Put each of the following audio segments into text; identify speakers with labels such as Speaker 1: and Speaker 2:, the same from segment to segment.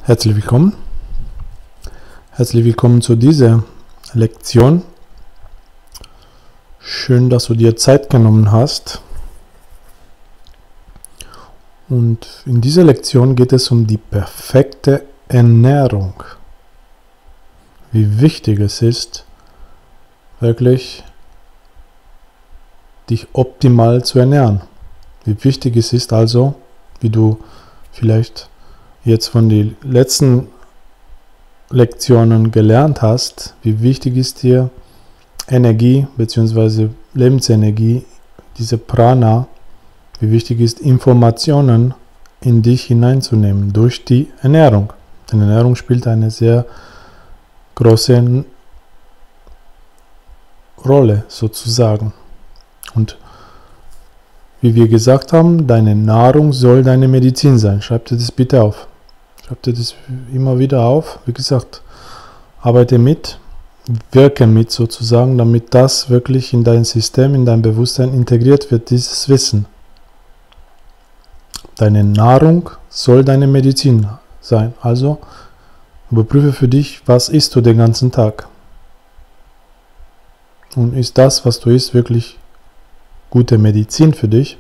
Speaker 1: Herzlich willkommen. Herzlich willkommen zu dieser Lektion. Schön, dass du dir Zeit genommen hast. Und in dieser Lektion geht es um die perfekte Ernährung. Wie wichtig es ist, wirklich dich optimal zu ernähren. Wie wichtig es ist also, wie du vielleicht jetzt von den letzten Lektionen gelernt hast, wie wichtig ist dir Energie bzw. Lebensenergie, diese Prana, wie wichtig ist Informationen in dich hineinzunehmen durch die Ernährung. Denn Ernährung spielt eine sehr große Rolle sozusagen. Und wie wir gesagt haben, deine Nahrung soll deine Medizin sein. Schreib dir das bitte auf. Schreib dir das immer wieder auf. Wie gesagt, arbeite mit, wirke mit sozusagen, damit das wirklich in dein System, in dein Bewusstsein integriert wird, dieses Wissen. Deine Nahrung soll deine Medizin sein. Also überprüfe für dich, was isst du den ganzen Tag. Und ist das, was du isst, wirklich gute Medizin für dich?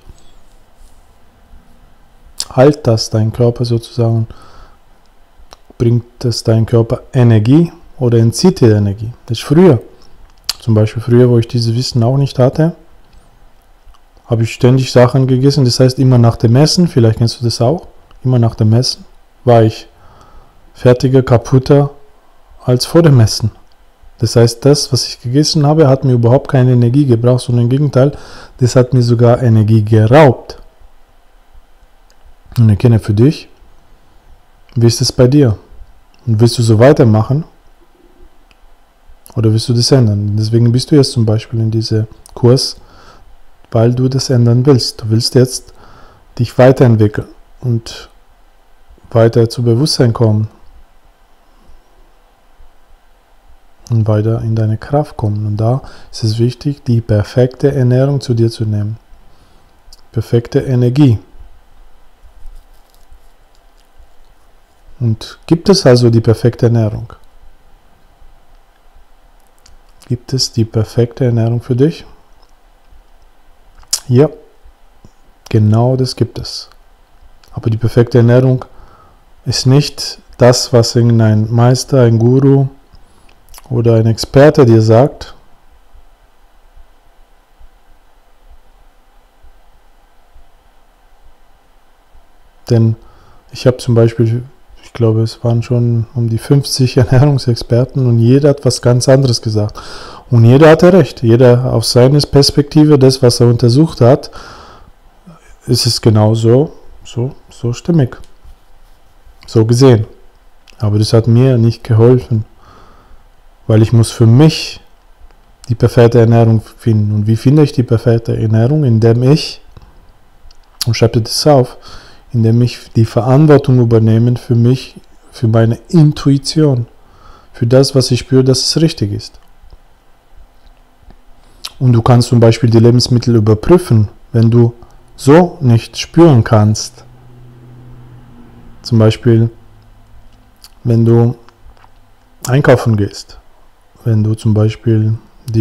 Speaker 1: Halt das dein Körper sozusagen, bringt es dein Körper Energie oder entzieht dir Energie? Das ist früher, zum Beispiel früher, wo ich dieses Wissen auch nicht hatte, habe ich ständig Sachen gegessen, das heißt immer nach dem Essen, vielleicht kennst du das auch, immer nach dem Essen war ich fertiger, kaputter als vor dem Essen. Das heißt, das, was ich gegessen habe, hat mir überhaupt keine Energie gebraucht, sondern im Gegenteil, das hat mir sogar Energie geraubt. Und erkenne für dich, wie ist es bei dir? Und willst du so weitermachen? Oder willst du das ändern? Deswegen bist du jetzt zum Beispiel in diesem Kurs, weil du das ändern willst. Du willst jetzt dich weiterentwickeln und weiter zu Bewusstsein kommen. Und weiter in deine Kraft kommen. Und da ist es wichtig, die perfekte Ernährung zu dir zu nehmen. Perfekte Energie. Und gibt es also die perfekte Ernährung? Gibt es die perfekte Ernährung für dich? Ja, genau das gibt es. Aber die perfekte Ernährung ist nicht das, was irgendein Meister, ein Guru oder ein Experte dir sagt, denn ich habe zum Beispiel, ich glaube, es waren schon um die 50 Ernährungsexperten und jeder hat was ganz anderes gesagt. Und jeder hatte recht. Jeder auf seine Perspektive, das, was er untersucht hat, ist es genau so stimmig. So gesehen. Aber das hat mir nicht geholfen. Weil ich muss für mich die perfekte Ernährung finden. Und wie finde ich die perfekte Ernährung? Indem ich, und schreibe dir das auf, indem ich die Verantwortung übernehme für mich, für meine Intuition, für das, was ich spüre, dass es richtig ist. Und du kannst zum Beispiel die Lebensmittel überprüfen, wenn du so nicht spüren kannst. Zum Beispiel, wenn du einkaufen gehst. Wenn du zum Beispiel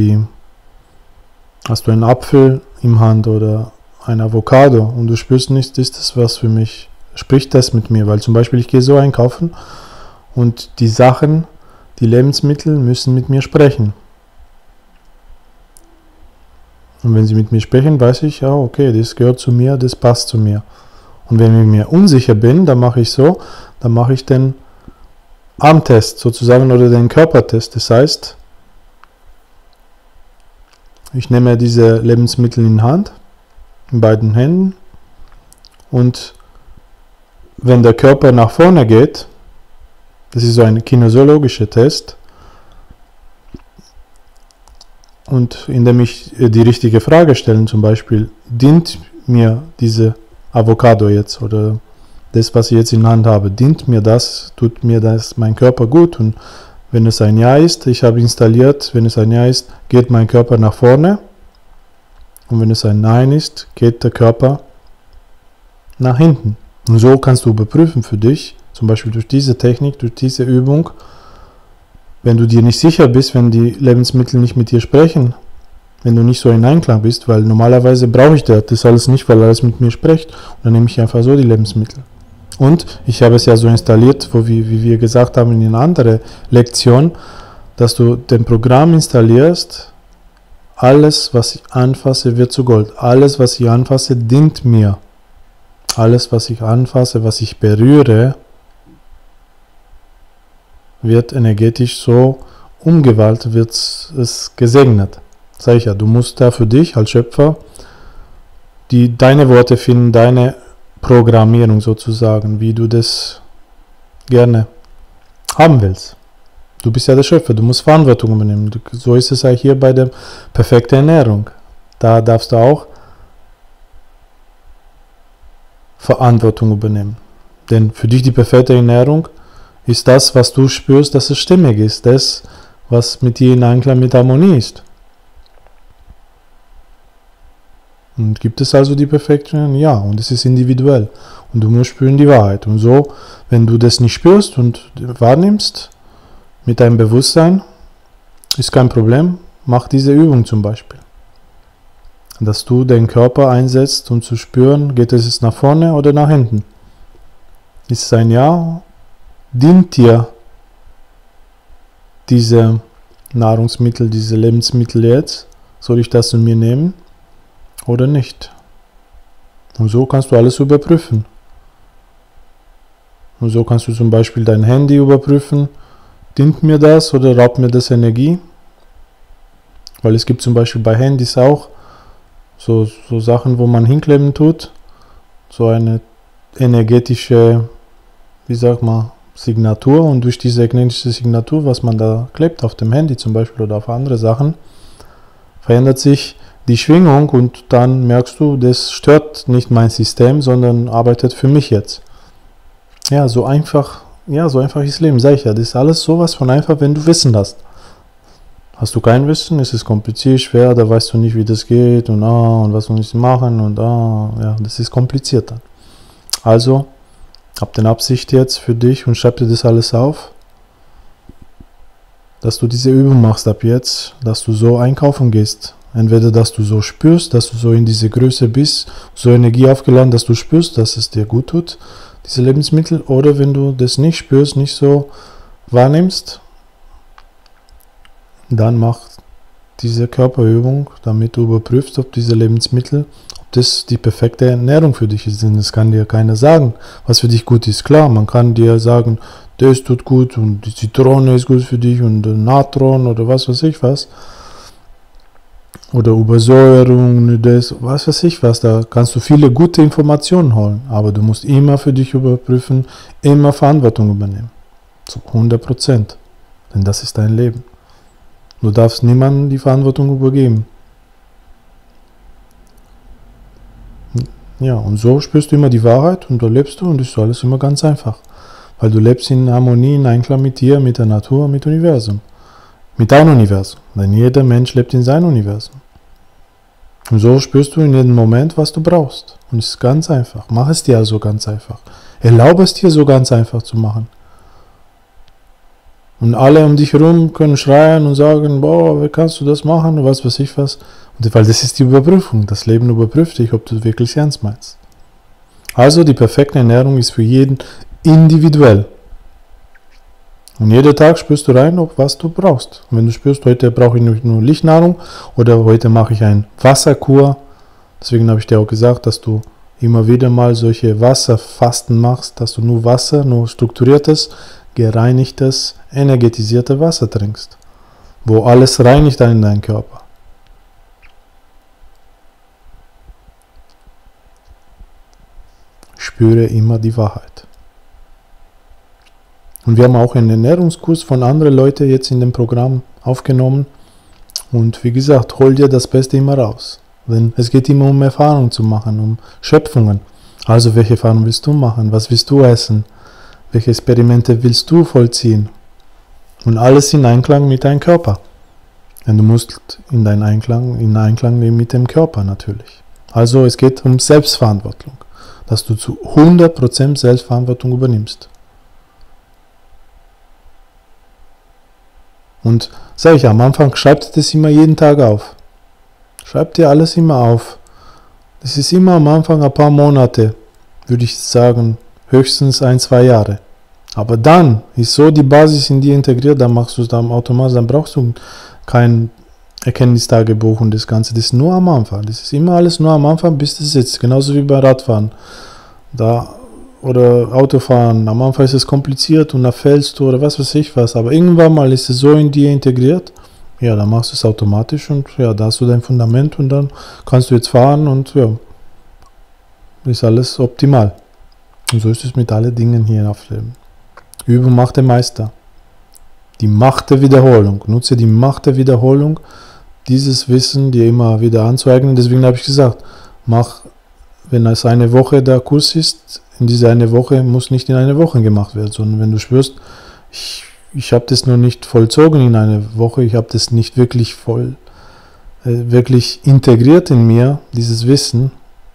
Speaker 1: hast du einen Apfel im Hand oder ein Avocado und du spürst nicht, ist das was für mich, spricht das mit mir, weil zum Beispiel ich gehe so einkaufen und die Sachen, die Lebensmittel müssen mit mir sprechen. Und wenn sie mit mir sprechen, weiß ich, ja, okay, das gehört zu mir, das passt zu mir. Und wenn ich mir unsicher bin, dann mache ich den Armtest sozusagen oder den Körpertest. Das heißt, ich nehme diese Lebensmittel in Hand, in beiden Händen, und wenn der Körper nach vorne geht, das ist so ein kinesiologischer Test, und indem ich die richtige Frage stelle, zum Beispiel, dient mir diese Avocado jetzt oder das, was ich jetzt in der Hand habe, dient mir das, tut mir das mein Körper gut? Und wenn es ein Ja ist, ich habe installiert, wenn es ein Ja ist, geht mein Körper nach vorne. Und wenn es ein Nein ist, geht der Körper nach hinten. Und so kannst du überprüfen für dich, zum Beispiel durch diese Technik, durch diese Übung, wenn du dir nicht sicher bist, wenn die Lebensmittel nicht mit dir sprechen, wenn du nicht so in Einklang bist, weil normalerweise brauche ich das alles nicht, weil alles mit mir spricht, und dann nehme ich einfach so die Lebensmittel. Und ich habe es ja so installiert, wie wir gesagt haben in einer anderen Lektion, dass du den Programm installierst, alles, was ich anfasse, wird zu Gold. Alles, was ich anfasse, dient mir. Alles, was ich anfasse, was ich berühre, wird energetisch so umgewandelt, wird es gesegnet. Sag ich ja, du musst da für dich als Schöpfer deine Worte finden, deine Programmierung sozusagen, wie du das gerne haben willst. Du bist ja der Schöpfer, du musst Verantwortung übernehmen. So ist es ja hier bei der perfekten Ernährung. Da darfst du auch Verantwortung übernehmen. Denn für dich die perfekte Ernährung ist das, was du spürst, dass es stimmig ist. Das, was mit dir in Einklang mit Harmonie ist. Und gibt es also die perfekte Ernährung? Ja, und es ist individuell. Und du musst spüren die Wahrheit. Und so, wenn du das nicht spürst und wahrnimmst, mit deinem Bewusstsein, ist kein Problem. Mach diese Übung zum Beispiel. Dass du den Körper einsetzt, um zu spüren, geht es jetzt nach vorne oder nach hinten. Ist es ein Ja? Dient dir diese Nahrungsmittel, diese Lebensmittel jetzt? Soll ich das in mir nehmen oder nicht? Und so kannst du alles überprüfen. Und so kannst du zum Beispiel dein Handy überprüfen. Dient mir das oder raubt mir das Energie? Weil es gibt zum Beispiel bei Handys auch so Sachen, wo man hinkleben tut. So eine energetische, wie sagt man, Signatur. Und durch diese energetische Signatur, was man da klebt, auf dem Handy zum Beispiel oder auf andere Sachen, verändert sich die Schwingung und dann merkst du, das stört nicht mein System, sondern arbeitet für mich jetzt. Ja, so einfach ist Leben, sag ich ja. Das ist alles sowas von einfach, wenn du Wissen hast. Hast du kein Wissen, ist es kompliziert, schwer, da weißt du nicht, wie das geht und was muss ich machen und ja, das ist kompliziert dann. Also, hab den Absicht jetzt für dich und schreib dir das alles auf, dass du diese Übung machst ab jetzt, dass du so einkaufen gehst. Entweder, dass du so spürst, dass du so in diese Größe bist, so Energie aufgeladen, dass du spürst, dass es dir gut tut, diese Lebensmittel, oder wenn du das nicht spürst, nicht so wahrnimmst, dann mach diese Körperübung, damit du überprüfst, ob diese Lebensmittel, ob das die perfekte Ernährung für dich ist. Denn das kann dir keiner sagen, was für dich gut ist. Klar, man kann dir sagen, das tut gut und die Zitrone ist gut für dich und Natron oder was weiß ich was. Oder Übersäuerung, das, was weiß ich was. Da kannst du viele gute Informationen holen. Aber du musst immer für dich überprüfen, immer Verantwortung übernehmen. Zu 100%. Denn das ist dein Leben. Du darfst niemandem die Verantwortung übergeben. Ja, und so spürst du immer die Wahrheit und da lebst du und das ist alles immer ganz einfach. Weil du lebst in Harmonie, in Einklang mit dir, mit der Natur, mit dem Universum. Mit deinem Universum. Denn jeder Mensch lebt in seinem Universum. Und so spürst du in jedem Moment, was du brauchst. Und es ist ganz einfach. Mach es dir also ganz einfach. Erlaube es dir so ganz einfach zu machen. Und alle um dich herum können schreien und sagen, boah, wie kannst du das machen, und was weiß ich was. Und weil das ist die Überprüfung. Das Leben überprüft dich, ob du wirklich ernst meinst. Also die perfekte Ernährung ist für jeden individuell. Und jeden Tag spürst du rein, ob was du brauchst. Und wenn du spürst, heute brauche ich nur Lichtnahrung oder heute mache ich eine Wasserkur. Deswegen habe ich dir auch gesagt, dass du immer wieder mal solche Wasserfasten machst, dass du nur Wasser, nur strukturiertes, gereinigtes, energetisierte Wasser trinkst, wo alles reinigt in deinen Körper. Spüre immer die Wahrheit. Und wir haben auch einen Ernährungskurs von anderen Leuten jetzt in dem Programm aufgenommen. Und wie gesagt, hol dir das Beste immer raus. Denn es geht immer um Erfahrungen zu machen, um Schöpfungen. Also welche Erfahrungen willst du machen? Was willst du essen? Welche Experimente willst du vollziehen? Und alles in Einklang mit deinem Körper. Denn du musst in Einklang leben mit dem Körper natürlich. Also es geht um Selbstverantwortung. Dass du zu 100% Selbstverantwortung übernimmst. Und sage ich am Anfang, schreib dir das immer jeden Tag auf. Schreib dir alles immer auf. Das ist immer am Anfang ein paar Monate, würde ich sagen, höchstens 1-2 Jahre. Aber dann ist so die Basis in dir integriert, dann machst du es dann automatisch, dann brauchst du kein Erkenntnistagebuch und das Ganze. Das ist nur am Anfang. Das ist immer alles nur am Anfang, bis das sitzt. Genauso wie beim Radfahren. Oder Autofahren. Am Anfang ist es kompliziert und da fällst du oder was weiß ich was. Aber irgendwann mal ist es so in dir integriert. Ja, dann machst du es automatisch und ja, da hast du dein Fundament und dann kannst du jetzt fahren und ja, ist alles optimal. Und so ist es mit allen Dingen hier auf dem Übung macht der Meister. Die Macht der Wiederholung. Nutze die Macht der Wiederholung, dieses Wissen dir immer wieder anzueignen. Deswegen habe ich gesagt, wenn es eine Woche der Kurs ist, in dieser eine Woche muss nicht in einer Woche gemacht werden, sondern wenn du spürst, ich habe das noch nicht vollzogen in einer Woche, ich habe das nicht wirklich wirklich integriert in mir, dieses Wissen,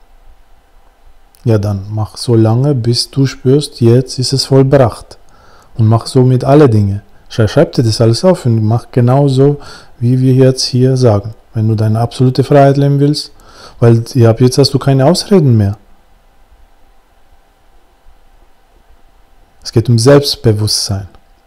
Speaker 1: ja dann mach so lange, bis du spürst, jetzt ist es vollbracht. Und mach so mit alle Dinge. Schreib dir das alles auf und mach genauso, wie wir jetzt hier sagen. Wenn du deine absolute Freiheit leben willst, weil jetzt hast du keine Ausreden mehr. Es geht um Selbstbewusstsein.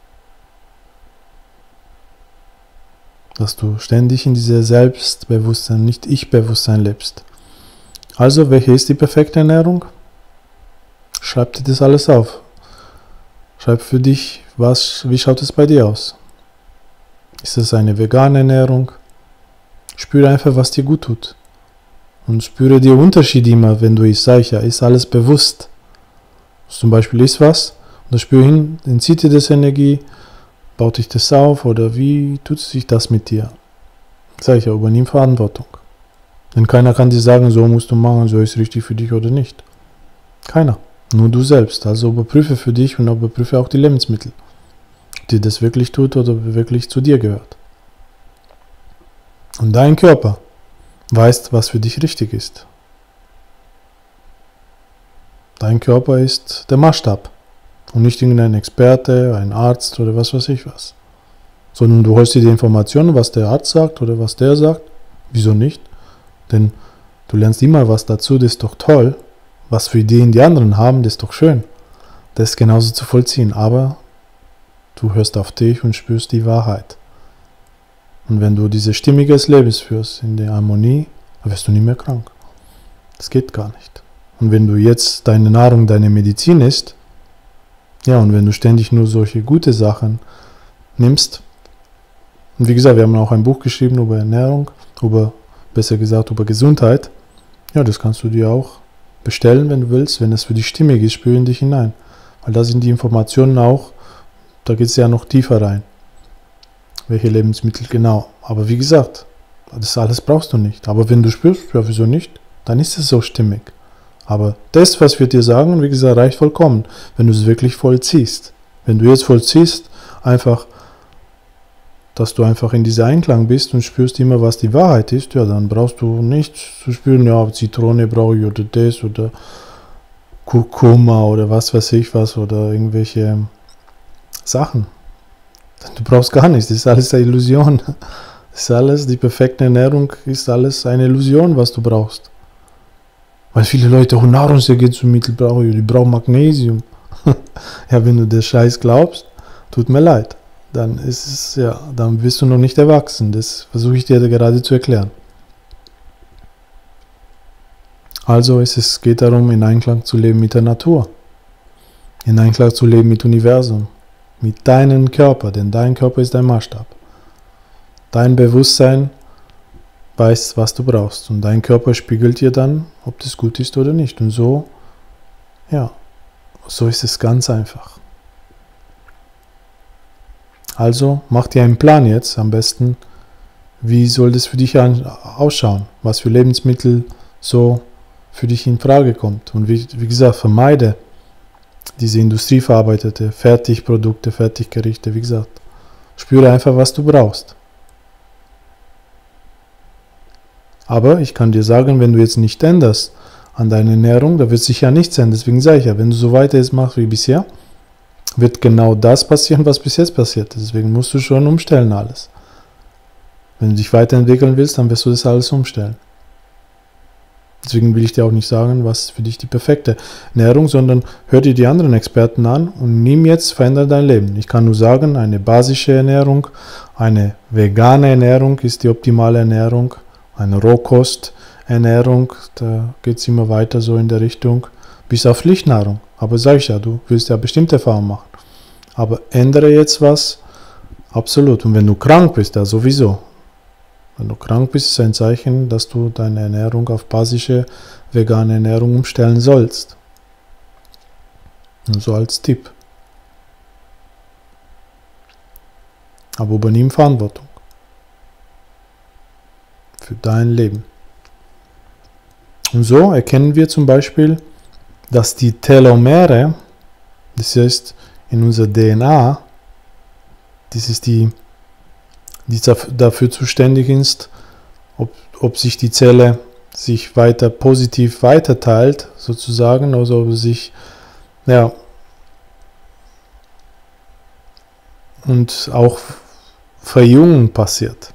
Speaker 1: Dass du ständig in diesem Selbstbewusstsein, nicht Ich-Bewusstsein lebst. Also, welche ist die perfekte Ernährung? Schreib dir das alles auf. Schreib für dich, wie schaut es bei dir aus? Ist es eine vegane Ernährung? Spüre einfach, was dir gut tut. Und spüre die Unterschiede immer, wenn du isst. Sag ich ja, ist alles bewusst. Zum Beispiel isst was und dann spüre hin, entzieht dir das Energie, baut dich das auf oder wie tut sich das mit dir? Sag ich ja, übernimm Verantwortung. Denn keiner kann dir sagen, so musst du machen, so ist richtig für dich oder nicht. Keiner. Nur du selbst. Also überprüfe für dich und überprüfe auch die Lebensmittel. Ob dir das wirklich tut oder wirklich zu dir gehört. Und dein Körper weiß, was für dich richtig ist. Dein Körper ist der Maßstab. Und nicht irgendein Experte, ein Arzt oder was weiß ich was. Sondern du holst dir die Informationen, was der Arzt sagt oder was der sagt. Wieso nicht? Denn du lernst immer was dazu, das ist doch toll. Was für Ideen die anderen haben, das ist doch schön. Das ist genauso zu vollziehen. Aber du hörst auf dich und spürst die Wahrheit. Und wenn du dieses stimmiges Leben führst, in der Harmonie, dann wirst du nie mehr krank. Das geht gar nicht. Und wenn du jetzt deine Nahrung, deine Medizin isst, ja, und wenn du ständig nur solche gute Sachen nimmst, und wie gesagt, wir haben auch ein Buch geschrieben über Ernährung, besser gesagt über Gesundheit, ja, das kannst du dir auch bestellen, wenn du willst, wenn es für dich stimmig ist, spür in dich hinein. Weil da sind die Informationen auch, da geht es ja noch tiefer rein. Welche Lebensmittel genau. Aber wie gesagt, das alles brauchst du nicht. Aber wenn du spürst, ja, wieso nicht, dann ist es so stimmig. Aber das, was wir dir sagen, wie gesagt, reicht vollkommen, wenn du es wirklich vollziehst. Wenn du jetzt vollziehst, einfach, dass du einfach in diesem Einklang bist und spürst immer, was die Wahrheit ist, ja, dann brauchst du nichts zu spüren, ja, Zitrone brauche ich oder das oder Kurkuma oder was weiß ich was oder irgendwelche Sachen. Du brauchst gar nichts, das ist alles eine Illusion. Das ist alles, die perfekte Ernährung ist alles eine Illusion, was du brauchst. Weil viele Leute, Nahrungsergänzungsmittel brauchen, die brauchen Magnesium. Ja, wenn du das Scheiß glaubst, tut mir leid. Dann ist es, ja, dann bist du noch nicht erwachsen. Das versuche ich dir gerade zu erklären. Also geht darum, in Einklang zu leben mit der Natur. In Einklang zu leben mit dem Universum. Mit deinem Körper, denn dein Körper ist dein Maßstab. Dein Bewusstsein weiß, was du brauchst. Und dein Körper spiegelt dir dann, ob das gut ist oder nicht. Und so, ja, so ist es ganz einfach. Also mach dir einen Plan jetzt am besten, wie soll das für dich ausschauen, was für Lebensmittel so für dich in Frage kommt. Und wie gesagt, vermeide diese industrieverarbeitete Fertigprodukte, Fertiggerichte, wie gesagt. Spüre einfach, was du brauchst. Aber ich kann dir sagen, wenn du jetzt nicht änderst an deiner Ernährung, da wird sich ja nichts ändern. Deswegen sage ich ja, wenn du so weiter jetzt machst wie bisher, wird genau das passieren, was bis jetzt passiert ist. Deswegen musst du schon umstellen alles. Wenn du dich weiterentwickeln willst, dann wirst du das alles umstellen. Deswegen will ich dir auch nicht sagen, was für dich die perfekte Ernährung, sondern hör dir die anderen Experten an und nimm jetzt, verändere dein Leben. Ich kann nur sagen, eine basische Ernährung, eine vegane Ernährung ist die optimale Ernährung, eine Rohkosternährung, da geht es immer weiter so in der Richtung, bis auf Pflichtnahrung. Aber sag ich ja, du willst ja bestimmte Erfahrungen machen. Aber ändere jetzt was, absolut. Und wenn du krank bist, ja sowieso. Wenn du krank bist, ist es ein Zeichen, dass du deine Ernährung auf basische vegane Ernährung umstellen sollst. Nur so als Tipp. Aber übernimm Verantwortung für dein Leben. Und so erkennen wir zum Beispiel, dass die Telomere, das heißt in unserer DNA, das ist die dafür zuständig ist, ob sich die Zelle sich weiter positiv weiterteilt, sozusagen, also ob sich, ja, und auch Verjüngung passiert.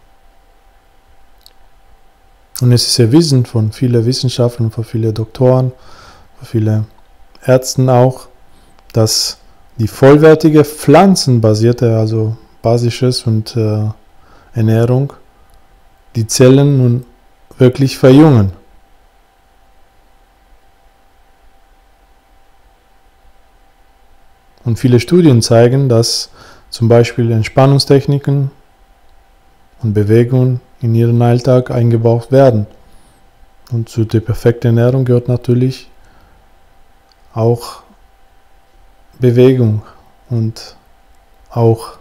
Speaker 1: Und es ist erwiesen von vielen Wissenschaftlern, von vielen Doktoren, von vielen Ärzten auch, dass die vollwertige pflanzenbasierte, also basisches und Ernährung, die Zellen nun wirklich verjüngen. Und viele Studien zeigen, dass zum Beispiel Entspannungstechniken und Bewegungen in ihren Alltag eingebaut werden. Und zu der perfekten Ernährung gehört natürlich auch Bewegung und auch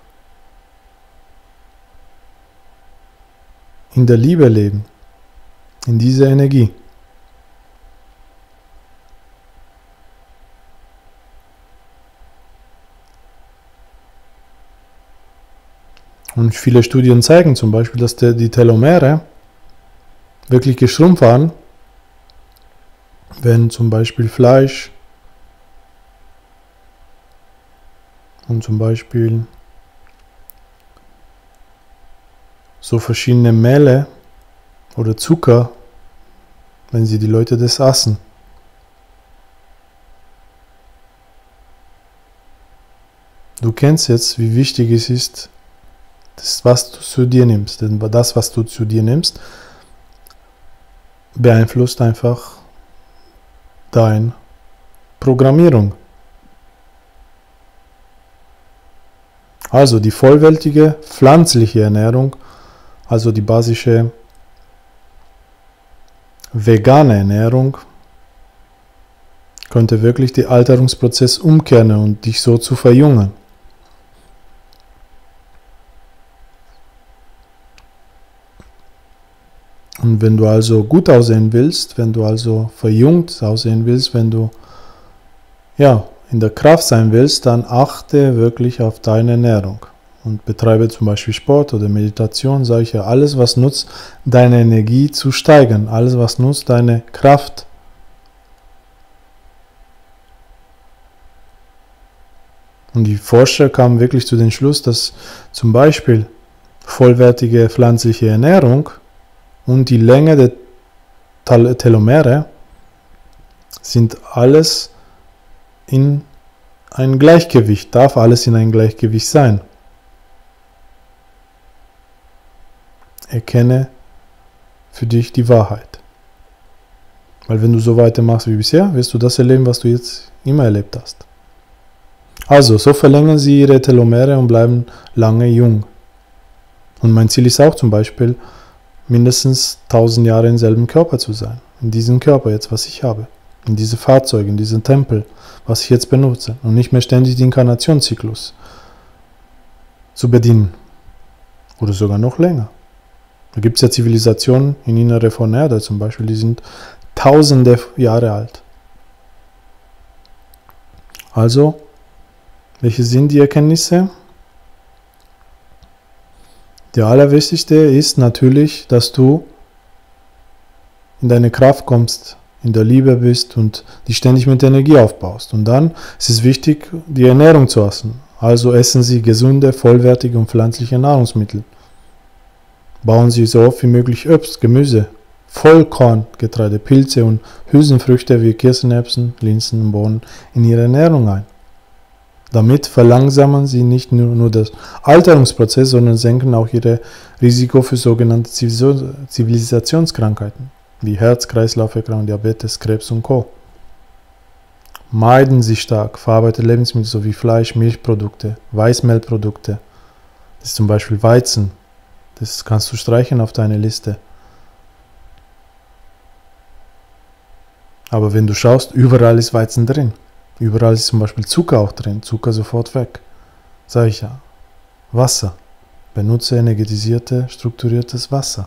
Speaker 1: in der Liebe leben, in dieser Energie. Und viele Studien zeigen zum Beispiel, dass die Telomere wirklich geschrumpft waren, wenn zum Beispiel Fleisch und zum Beispiel so verschiedene Mehle oder Zucker, wenn die Leute das aßen. Du kennst jetzt, wie wichtig es ist, das, was du zu dir nimmst. Denn das, was du zu dir nimmst, beeinflusst einfach deine Programmierung. Also die vollwertige pflanzliche Ernährung, also die basische vegane Ernährung, könnte wirklich den Alterungsprozess umkehren und dich so zu verjüngen. Und wenn du also gut aussehen willst, wenn du also verjüngt aussehen willst, wenn du ja in der Kraft sein willst, dann achte wirklich auf deine Ernährung und betreibe zum Beispiel Sport oder Meditation, sage ich ja, alles was nutzt, deine Energie zu steigern, alles was nutzt, deine Kraft. Und die Forscher kamen wirklich zu dem Schluss, dass zum Beispiel vollwertige pflanzliche Ernährung und die Länge der Telomere sind alles in ein Gleichgewicht, darf alles in ein Gleichgewicht sein. Erkenne für dich die Wahrheit. Weil wenn du so weitermachst wie bisher, wirst du das erleben, was du jetzt immer erlebt hast. Also, so verlängern sie ihre Telomere und bleiben lange jung. Und mein Ziel ist auch zum Beispiel, mindestens 1000 Jahre im selben Körper zu sein. In diesem Körper jetzt, was ich habe. In diese Fahrzeuge, in diesen Tempel, was ich jetzt benutze. Und nicht mehr ständig den Inkarnationszyklus zu bedienen. Oder sogar noch länger. Da gibt es ja Zivilisationen in Innere von Erde zum Beispiel, die sind tausende Jahre alt. Also, welche sind die Erkenntnisse? Der allerwichtigste ist natürlich, dass du in deine Kraft kommst, in der Liebe bist und dich ständig mit Energie aufbaust. Und dann ist es wichtig, die Ernährung zu essen. Also essen Sie gesunde, vollwertige und pflanzliche Nahrungsmittel. Bauen Sie so oft wie möglich Obst, Gemüse, Vollkorngetreide, Pilze und Hülsenfrüchte wie Kirschenerbsen, Linsen und Bohnen in Ihre Ernährung ein. Damit verlangsamen Sie nicht nur das Alterungsprozess, sondern senken auch Ihr Risiko für sogenannte Zivilisationskrankheiten wie Herz-Kreislauf-Erkrankungen, Diabetes, Krebs und Co. Meiden Sie stark verarbeitete Lebensmittel sowie Fleisch, Milchprodukte, Weißmehlprodukte. Das ist zum Beispiel Weizen. Das kannst du streichen auf deine Liste. Aber wenn du schaust, überall ist Weizen drin. Überall ist zum Beispiel Zucker auch drin. Zucker sofort weg. Sag ich ja. Wasser. Benutze energetisierte, strukturiertes Wasser.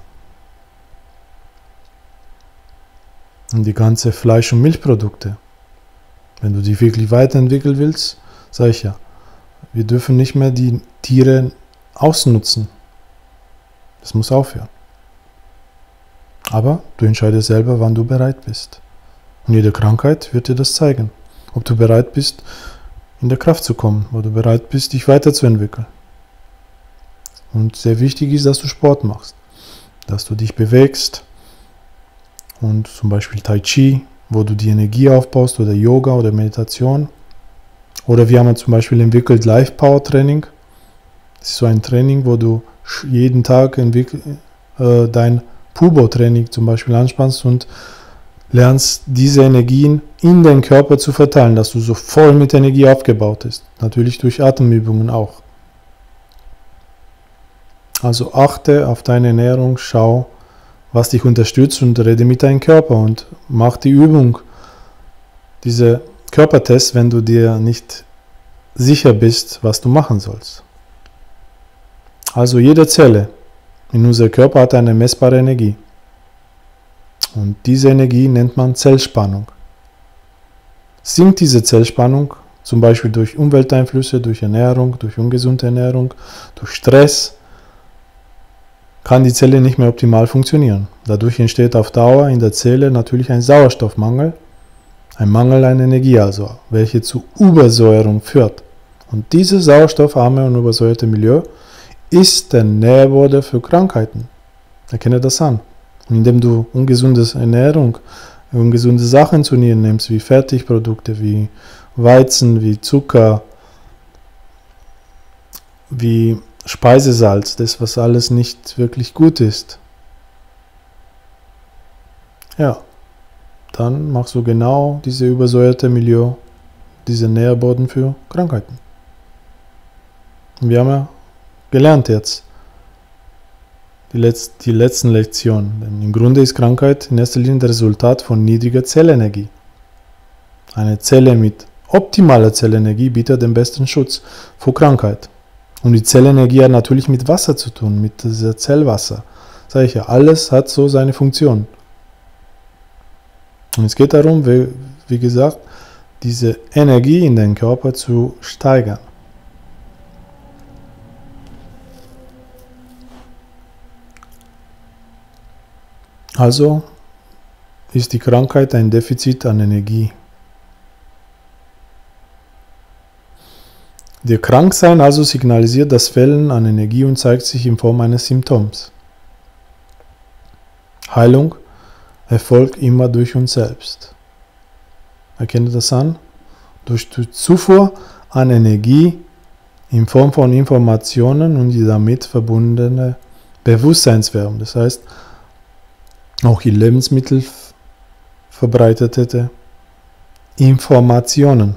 Speaker 1: Und die ganze Fleisch- und Milchprodukte. Wenn du die wirklich weiterentwickeln willst, sage ich ja, wir dürfen nicht mehr die Tiere ausnutzen. Das muss aufhören. Aber du entscheidest selber, wann du bereit bist. Und jede Krankheit wird dir das zeigen. Ob du bereit bist, in der Kraft zu kommen, ob du bereit bist, dich weiterzuentwickeln. Und sehr wichtig ist, dass du Sport machst, dass du dich bewegst und zum Beispiel Tai Chi, wo du die Energie aufbaust, oder Yoga oder Meditation. Oder wir haben zum Beispiel entwickelt Life Power Training. Das ist so ein Training, wo du jeden Tag dein Pubo-Training zum Beispiel anspannst und lernst, diese Energien in den Körper zu verteilen, dass du so voll mit Energie aufgebaut bist. Natürlich durch Atemübungen auch. Also achte auf deine Ernährung, schau, was dich unterstützt und rede mit deinem Körper und mach die Übung, diese Körpertests, wenn du dir nicht sicher bist, was du machen sollst. Also jede Zelle in unserem Körper hat eine messbare Energie. Und diese Energie nennt man Zellspannung. Sinkt diese Zellspannung, zum Beispiel durch Umwelteinflüsse, durch Ernährung, durch ungesunde Ernährung, durch Stress, kann die Zelle nicht mehr optimal funktionieren. Dadurch entsteht auf Dauer in der Zelle natürlich ein Sauerstoffmangel, ein Mangel an Energie also, welche zu Übersäuerung führt. Und dieses sauerstoffarme und übersäuerte Milieu ist der Nährboden für Krankheiten. Erkenne das an. Und indem du ungesunde Ernährung, ungesunde Sachen zu dir nimmst, wie Fertigprodukte, wie Weizen, wie Zucker, wie Speisesalz, das was alles nicht wirklich gut ist. Ja, dann machst du genau diese übersäuerte Milieu, diese Nährboden für Krankheiten. Und wir haben ja gelernt jetzt, die letzten Lektionen. Denn im Grunde ist Krankheit in erster Linie das Resultat von niedriger Zellenergie. Eine Zelle mit optimaler Zellenergie bietet den besten Schutz vor Krankheit. Und die Zellenergie hat natürlich mit Wasser zu tun, mit dieser Zellwasser. Sag ich ja, alles hat so seine Funktion. Und es geht darum, wie gesagt, diese Energie in den Körper zu steigern. Also ist die Krankheit ein Defizit an Energie. Der Kranksein also signalisiert das Fehlen an Energie und zeigt sich in Form eines Symptoms. Heilung erfolgt immer durch uns selbst. Erkenne das an? Durch die Zufuhr an Energie in Form von Informationen und die damit verbundene Bewusstseinswärme. Das heißt, auch in Lebensmitteln verbreitete Informationen.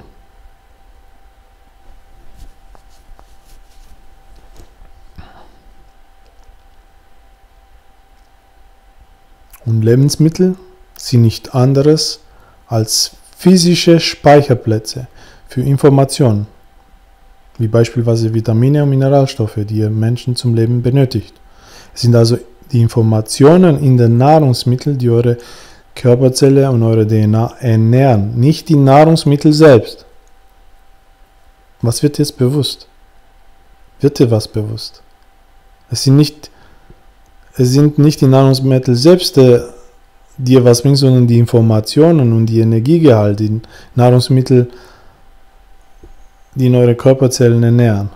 Speaker 1: Und Lebensmittel sind nicht anderes als physische Speicherplätze für Informationen, wie beispielsweise Vitamine und Mineralstoffe, die ihr Menschen zum Leben benötigt. Es sind also die Informationen in den Nahrungsmitteln, die eure Körperzelle und eure DNA ernähren, nicht die Nahrungsmittel selbst. Was wird jetzt bewusst? Wird dir was bewusst? Es sind nicht die Nahrungsmittel selbst, dir was bringt, sondern die Informationen und die Energiegehalt, die Nahrungsmittel, die in eure Körperzellen ernähren.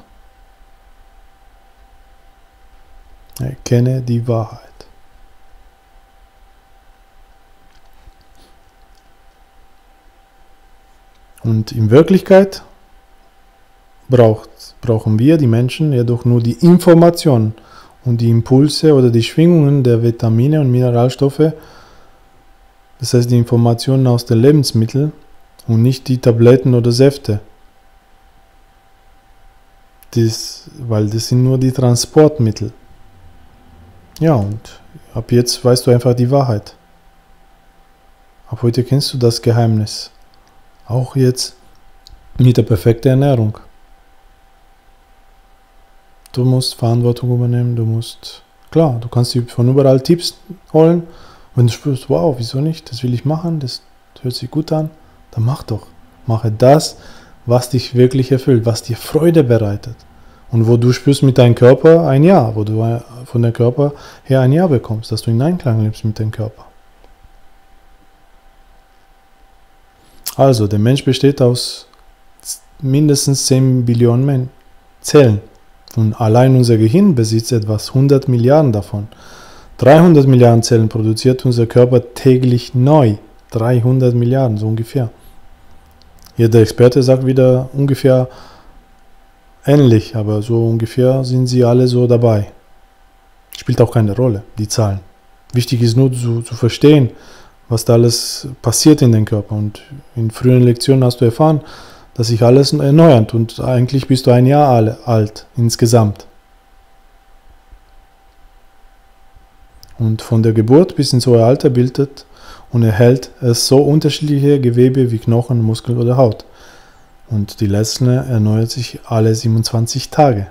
Speaker 1: Erkenne die Wahrheit. Und in Wirklichkeit brauchen wir, die Menschen, jedoch nur die Informationen und die Impulse oder die Schwingungen der Vitamine und Mineralstoffe, das heißt die Informationen aus den Lebensmitteln und nicht die Tabletten oder Säfte. Weil das sind nur die Transportmittel. Ja, und ab jetzt weißt du einfach die Wahrheit. Ab heute kennst du das Geheimnis. Auch jetzt mit der perfekten Ernährung. Du musst Verantwortung übernehmen, klar, du kannst dir von überall Tipps holen. Wenn du spürst, wow, wieso nicht, das will ich machen, das hört sich gut an, dann mach doch. Mache das, was dich wirklich erfüllt, was dir Freude bereitet. Und wo du spürst mit deinem Körper ein Ja, wo du von deinem Körper her ein Ja bekommst, dass du in Einklang lebst mit deinem Körper. Also, der Mensch besteht aus mindestens 10 Billionen Zellen. Und allein unser Gehirn besitzt etwas 100 Milliarden davon. 300 Milliarden Zellen produziert unser Körper täglich neu. 300 Milliarden, so ungefähr. Jeder Experte sagt wieder ungefähr ähnlich, aber so ungefähr sind sie alle so dabei. Spielt auch keine Rolle, die Zahlen. Wichtig ist nur zu verstehen, was da alles passiert in den Körper. Und in früheren Lektionen hast du erfahren, dass sich alles erneuert und eigentlich bist du ein Jahr alt insgesamt. Und von der Geburt bis ins hohe Alter bildet und erhält es so unterschiedliche Gewebe wie Knochen, Muskeln oder Haut. Und die letzte erneuert sich alle 27 Tage.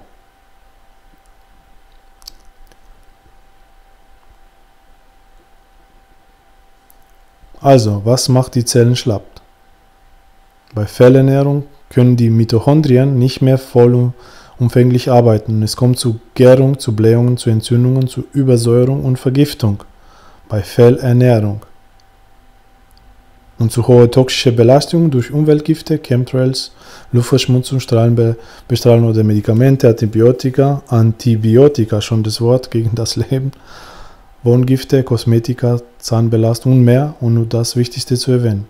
Speaker 1: Also, was macht die Zellen schlapp? Bei Fehlernährung können die Mitochondrien nicht mehr vollumfänglich arbeiten und es kommt zu Gärung, zu Blähungen, zu Entzündungen, zu Übersäuerung und Vergiftung bei Fehlernährung und zu hoher toxischer Belastung durch Umweltgifte, Chemtrails, Luftverschmutzung, Strahlenbestrahlung oder Medikamente, Antibiotika, schon das Wort gegen das Leben, Wohngifte, Kosmetika, Zahnbelastung und mehr, und nur das Wichtigste zu erwähnen.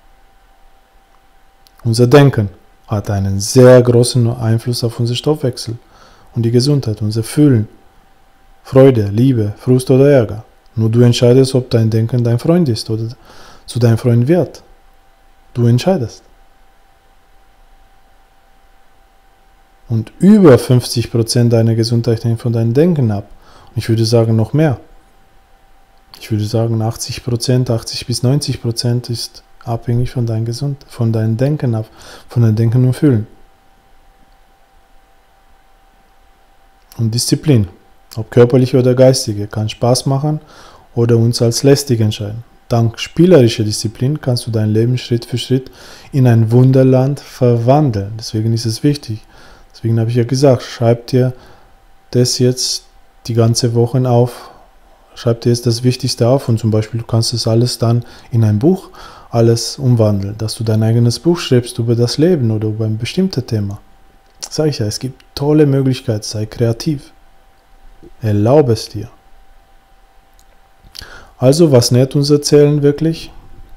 Speaker 1: Unser Denken hat einen sehr großen Einfluss auf unseren Stoffwechsel und die Gesundheit, unser Fühlen, Freude, Liebe, Frust oder Ärger. Nur du entscheidest, ob dein Denken dein Freund ist oder zu deinem Freund wird. Du entscheidest. Und über 50% deiner Gesundheit hängt von deinem Denken ab. Und ich würde sagen noch mehr. Ich würde sagen 80%, 80 bis 90% ist abhängig von deinem Denken ab, von deinem Denken und Fühlen. Und Disziplin, ob körperliche oder geistige, kann Spaß machen oder uns als lästig entscheiden. Dank spielerischer Disziplin kannst du dein Leben Schritt für Schritt in ein Wunderland verwandeln. Deswegen ist es wichtig. Deswegen habe ich ja gesagt, schreib dir das jetzt die ganze Woche auf. Schreib dir jetzt das Wichtigste auf und zum Beispiel du kannst das alles dann in ein Buch alles umwandeln, dass du dein eigenes Buch schreibst über das Leben oder über ein bestimmtes Thema. Sag ich ja, es gibt tolle Möglichkeiten, sei kreativ. Erlaube es dir. Also, was nährt unser Zellen wirklich?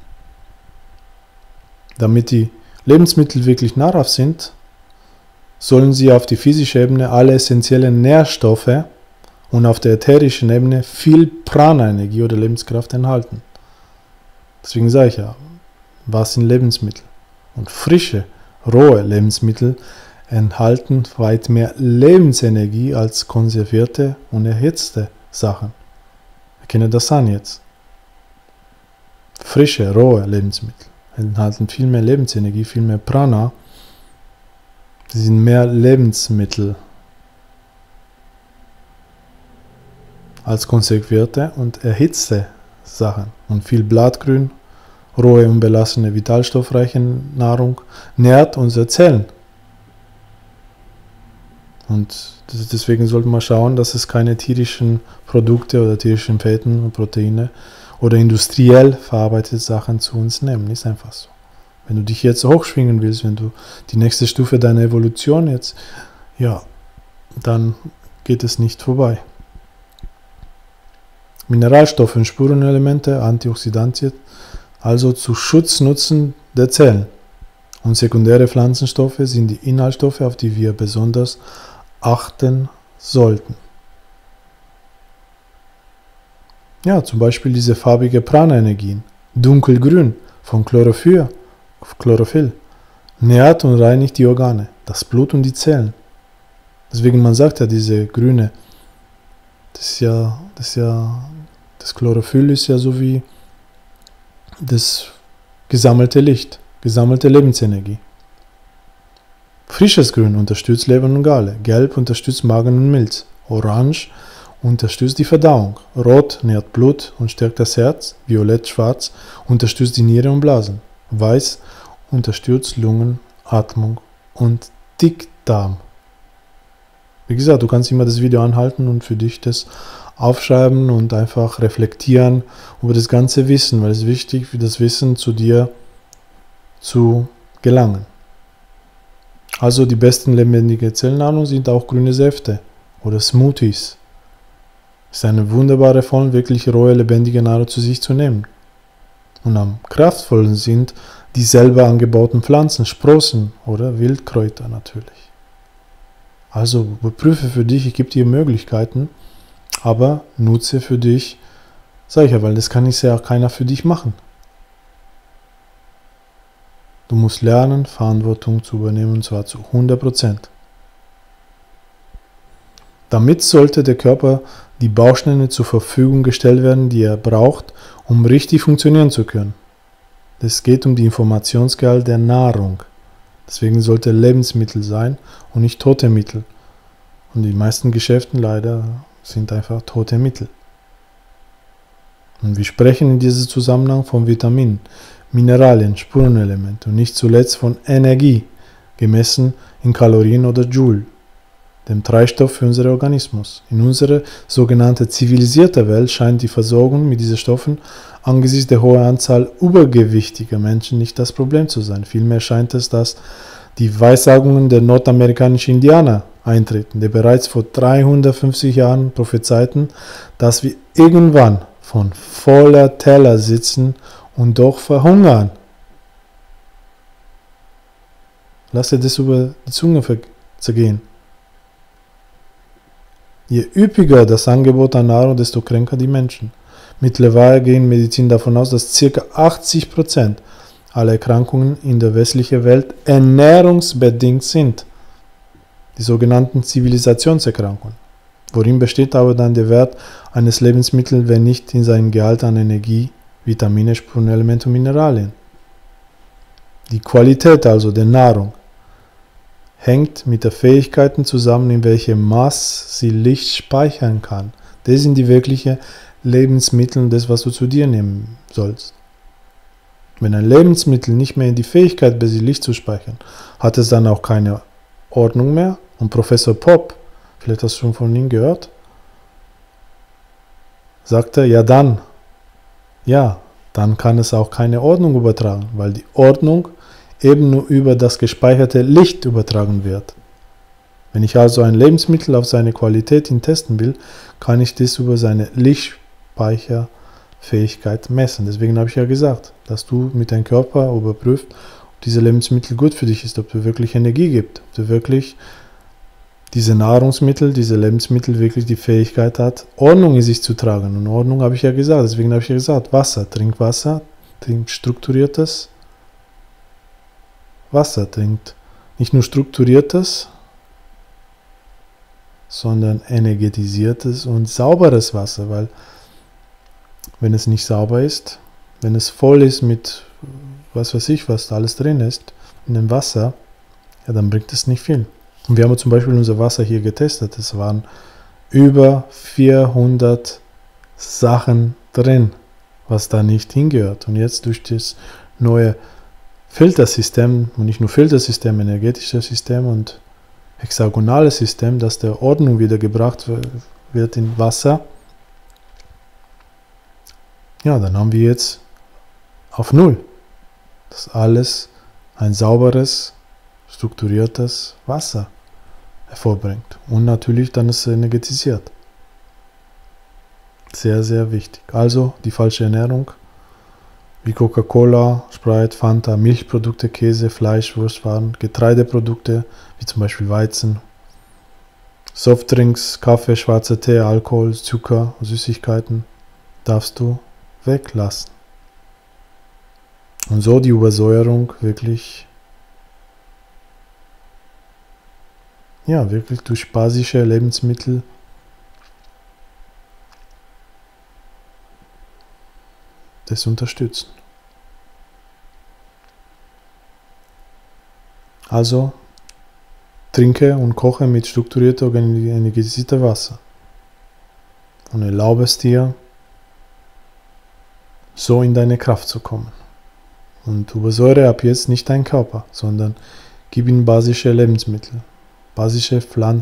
Speaker 1: Damit die Lebensmittel wirklich nahrhaft sind, sollen sie auf die physische Ebene alle essentiellen Nährstoffe und auf der ätherischen Ebene viel Prana-Energie oder Lebenskraft enthalten. Deswegen sage ich ja, was sind Lebensmittel? Und frische, rohe Lebensmittel enthalten weit mehr Lebensenergie als konservierte und erhitzte Sachen. Erkenne das an jetzt. Frische, rohe Lebensmittel enthalten viel mehr Lebensenergie, viel mehr Prana. Sie sind mehr Lebensmittel als konservierte und erhitzte Sachen. Und viel Blattgrün, rohe und belassene, vitalstoffreiche Nahrung nährt unsere Zellen. Und deswegen sollte man schauen, dass es keine tierischen Produkte oder tierischen Fetten und Proteine oder industriell verarbeitete Sachen zu uns nehmen. Ist einfach so. Wenn du dich jetzt hochschwingen willst, wenn du die nächste Stufe deiner Evolution jetzt, ja, dann geht es nicht vorbei. Mineralstoffe und Spurenelemente, Antioxidantien, also zu Schutznutzen der Zellen. Und sekundäre Pflanzenstoffe sind die Inhaltsstoffe, auf die wir besonders achten sollten. Ja, zum Beispiel diese farbige Prana-Energien, dunkelgrün von Chlorophyll, nährt und reinigt die Organe, das Blut und die Zellen. Deswegen man sagt ja, diese grüne, das Chlorophyll ist ja so wie das gesammelte Licht, gesammelte Lebensenergie. Frisches Grün unterstützt Leber und Galle, Gelb unterstützt Magen und Milz, Orange unterstützt die Verdauung, Rot nährt Blut und stärkt das Herz, Violett, Schwarz unterstützt die Niere und Blasen, Weiß unterstützt Lungen, Atmung und Dickdarm. Wie gesagt, du kannst immer das Video anhalten und für dich das aufschreiben und einfach reflektieren über das ganze Wissen, weil es ist wichtig, für das Wissen zu dir zu gelangen. Also die besten lebendige Zellnahrung sind auch grüne Säfte oder Smoothies. Es ist eine wunderbare Form, wirklich rohe, lebendige Nahrung zu sich zu nehmen. Und am kraftvollsten sind die selber angebauten Pflanzen, Sprossen oder Wildkräuter natürlich. Also überprüfe für dich, ich gebe dir Möglichkeiten, aber nutze für dich, sage ich ja, weil das kann ja auch keiner für dich machen. Du musst lernen, Verantwortung zu übernehmen, und zwar zu 100%. Damit sollte der Körper die Bausteine zur Verfügung gestellt werden, die er braucht, um richtig funktionieren zu können. Es geht um die Informationsgehalt der Nahrung. Deswegen sollte Lebensmittel sein und nicht tote Mittel. Und die meisten Geschäfte leider sind einfach tote Mittel. Und wir sprechen in diesem Zusammenhang von Vitaminen, Mineralien, Spurenelementen und nicht zuletzt von Energie, gemessen in Kalorien oder Joule, dem Treibstoff für unseren Organismus. In unserer sogenannten zivilisierten Welt scheint die Versorgung mit diesen Stoffen angesichts der hohen Anzahl übergewichtiger Menschen nicht das Problem zu sein. Vielmehr scheint es, dass die Weissagungen der nordamerikanischen Indianer eintreten, die bereits vor 350 Jahren prophezeiten, dass wir irgendwann von voller Teller sitzen und doch verhungern. Lass dir das über die Zunge zergehen. Je üppiger das Angebot an Nahrung, desto kränker die Menschen. Mittlerweile gehen Medizin davon aus, dass ca. 80% aller Erkrankungen in der westlichen Welt ernährungsbedingt sind. Die sogenannten Zivilisationserkrankungen. Worin besteht aber dann der Wert eines Lebensmittels, wenn nicht in seinem Gehalt an Energie, Vitamine, Spurenelemente und Mineralien? Die Qualität also der Nahrung hängt mit den Fähigkeiten zusammen, in welchem Maß sie Licht speichern kann. Das sind die wirklichen Lebensmittel und das, was du zu dir nehmen sollst. Wenn ein Lebensmittel nicht mehr in die Fähigkeit besitzt, Licht zu speichern, hat es dann auch keine Ordnung mehr. Und Professor Popp, vielleicht hast du schon von ihm gehört, sagte, dann kann es auch keine Ordnung übertragen, weil die Ordnung eben nur über das gespeicherte Licht übertragen wird. Wenn ich also ein Lebensmittel auf seine Qualität hin testen will, kann ich das über seine Lichtspeicherfähigkeit messen. Deswegen habe ich ja gesagt, dass du mit deinem Körper überprüfst, ob diese Lebensmittel gut für dich ist, ob du wirklich Energie gibt, ob du wirklich diese Nahrungsmittel, diese Lebensmittel wirklich die Fähigkeit hat, Ordnung in sich zu tragen. Und Ordnung habe ich ja gesagt, deswegen habe ich ja gesagt, trink strukturiertes Wasser, trinkt nicht nur strukturiertes, sondern energetisiertes und sauberes Wasser, weil wenn es nicht sauber ist, wenn es voll ist mit was weiß ich, was da alles drin ist, in dem Wasser, ja, dann bringt es nicht viel. Und wir haben zum Beispiel unser Wasser hier getestet, es waren über 400 Sachen drin, was da nicht hingehört. Und jetzt durch das neue Filtersystem, und nicht nur Filtersystem, energetisches System und hexagonale System, dass der Ordnung wiedergebracht wird in Wasser, ja, dann haben wir jetzt auf Null, dass alles ein sauberes, strukturiertes Wasser hervorbringt. Und natürlich dann ist es energetisiert. Sehr, sehr wichtig. Also die falsche Ernährung, wie Coca-Cola, Sprite, Fanta, Milchprodukte, Käse, Fleisch, Wurstwaren, Getreideprodukte, wie zum Beispiel Weizen, Softdrinks, Kaffee, schwarzer Tee, Alkohol, Zucker, Süßigkeiten, darfst du weglassen. Und so die Übersäuerung wirklich, ja, wirklich durch basische Lebensmittel das unterstützen. Also trinke und koche mit strukturiertem, energetisiertem Wasser und erlaube es dir, so in deine Kraft zu kommen. Und übersäure ab jetzt nicht deinen Körper, sondern gib ihm basische Lebensmittel, basische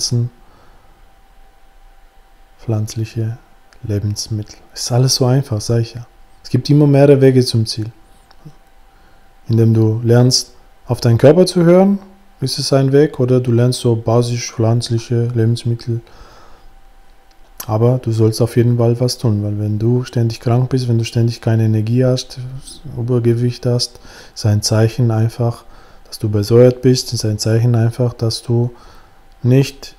Speaker 1: pflanzliche Lebensmittel. Ist alles so einfach, sage ich ja. Es gibt immer mehrere Wege zum Ziel. Indem du lernst, auf deinen Körper zu hören, ist es ein Weg, oder du lernst so basisch pflanzliche Lebensmittel. Aber du sollst auf jeden Fall was tun, weil wenn du ständig krank bist, wenn du ständig keine Energie hast, Übergewicht hast, ist ein Zeichen einfach, dass du übersäuert bist, ist ein Zeichen einfach, dass du nicht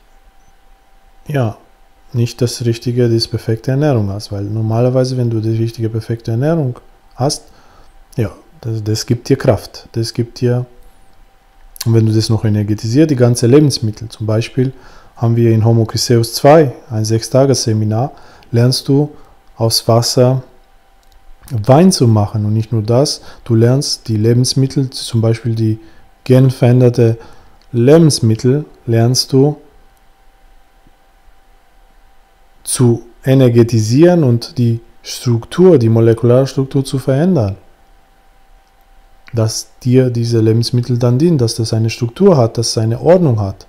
Speaker 1: das richtige, die perfekte Ernährung hast. Weil normalerweise, wenn du die richtige, perfekte Ernährung hast, ja, das gibt dir Kraft, das gibt dir, und wenn du das noch energetisierst, die ganze Lebensmittel, zum Beispiel haben wir in Homo Chryseus 2, ein 6-Tages-Seminar, lernst du aus Wasser Wein zu machen. Und nicht nur das, du lernst die Lebensmittel, zum Beispiel die genveränderte Lebensmittel, lernst du zu energetisieren und die Struktur, die molekulare Struktur zu verändern. Dass dir diese Lebensmittel dann dienen, dass das eine Struktur hat, dass es eine Ordnung hat.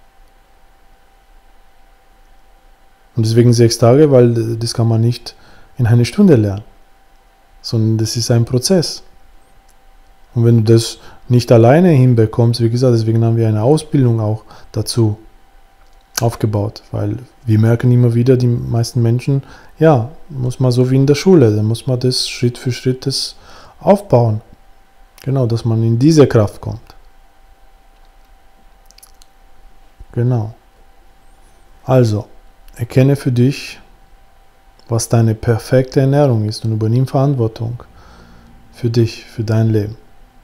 Speaker 1: Und deswegen 6 Tage, weil das kann man nicht in einer Stunde lernen, sondern das ist ein Prozess. Und wenn du das nicht alleine hinbekommst, wie gesagt, deswegen haben wir eine Ausbildung auch dazu aufgebaut, weil wir merken immer wieder, die meisten Menschen, ja, muss man so wie in der Schule, da muss man das Schritt für Schritt das aufbauen. Genau, dass man in diese Kraft kommt. Genau. Also, erkenne für dich, was deine perfekte Ernährung ist und übernimm Verantwortung für dich, für dein Leben.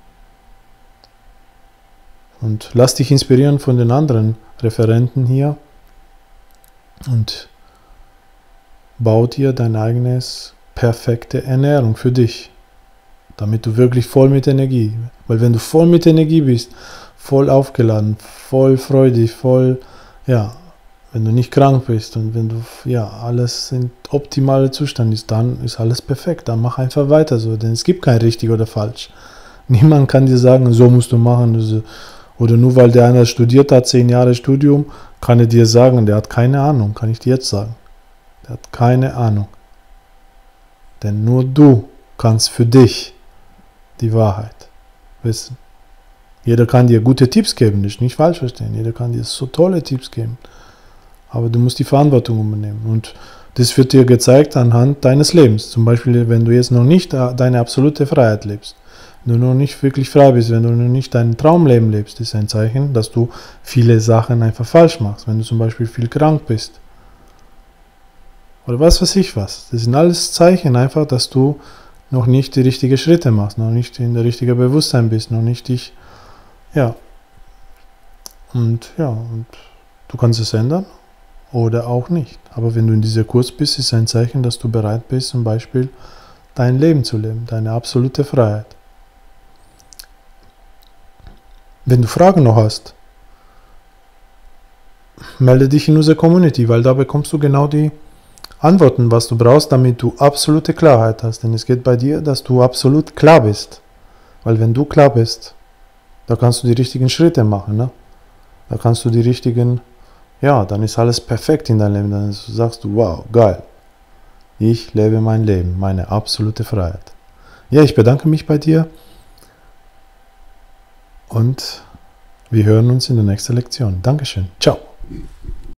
Speaker 1: Und lass dich inspirieren von den anderen Referenten hier und bau dir dein eigenes perfekte Ernährung für dich, damit du wirklich voll mit Energie, weil wenn du voll mit Energie bist, voll aufgeladen, voll freudig, voll, ja, wenn du nicht krank bist und wenn du, ja, alles in optimalem Zustand ist, dann ist alles perfekt, dann mach einfach weiter so, denn es gibt kein richtig oder falsch. Niemand kann dir sagen, so musst du machen, also, oder nur weil der einer studiert hat, 10 Jahre Studium, kann er dir sagen, der hat keine Ahnung, kann ich dir jetzt sagen. Der hat keine Ahnung. Denn nur du kannst für dich die Wahrheit wissen. Jeder kann dir gute Tipps geben, nicht falsch verstehen. Jeder kann dir so tolle Tipps geben. Aber du musst die Verantwortung übernehmen. Und das wird dir gezeigt anhand deines Lebens. Zum Beispiel, wenn du jetzt noch nicht deine absolute Freiheit lebst. Wenn du noch nicht wirklich frei bist, wenn du noch nicht dein Traumleben lebst, ist ein Zeichen, dass du viele Sachen einfach falsch machst. Wenn du zum Beispiel viel krank bist. Oder was weiß ich was. Das sind alles Zeichen einfach, dass du noch nicht die richtigen Schritte machst, noch nicht in der richtigen Bewusstsein bist, noch nicht dich, ja. Und du kannst es ändern oder auch nicht. Aber wenn du in dieser Kurs bist, ist ein Zeichen, dass du bereit bist, zum Beispiel dein Leben zu leben, deine absolute Freiheit. Wenn du Fragen noch hast, melde dich in unsere Community, weil da bekommst du genau die Antworten, was du brauchst, damit du absolute Klarheit hast. Denn es geht bei dir, dass du absolut klar bist. Weil wenn du klar bist, da kannst du die richtigen Schritte machen. Ne? Da kannst du die richtigen, ja, dann ist alles perfekt in deinem Leben. Dann sagst du, wow, geil. Ich lebe mein Leben, meine absolute Freiheit. Ja, ich bedanke mich bei dir und wir hören uns in der nächsten Lektion. Dankeschön. Ciao.